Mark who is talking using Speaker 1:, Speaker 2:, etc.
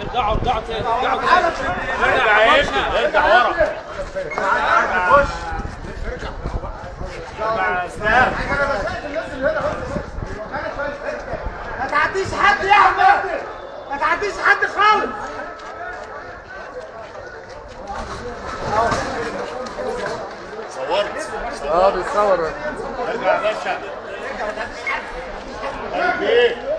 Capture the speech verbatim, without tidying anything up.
Speaker 1: ارجعوا ارجعوا تاني ارجعوا تاني ارجع يا ابني ارجع ورا خش ارجع اسلام
Speaker 2: ما تعديش حد يا احمد ما تعديش حد خالص
Speaker 1: صورت
Speaker 3: اه بيتصور
Speaker 1: ارجع يا باشا